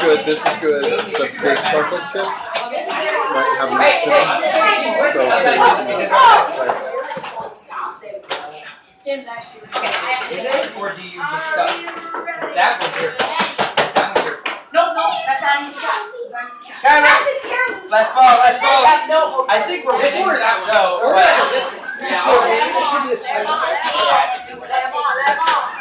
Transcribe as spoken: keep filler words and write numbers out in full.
good. This is good. The big purple skip might have nuts in it. So is it, or do you just suck? Because that was your fault. That was your fault. No, no, that's not his job. Time out. Let's ball, let's ball. I think we're winning. So, but, yeah.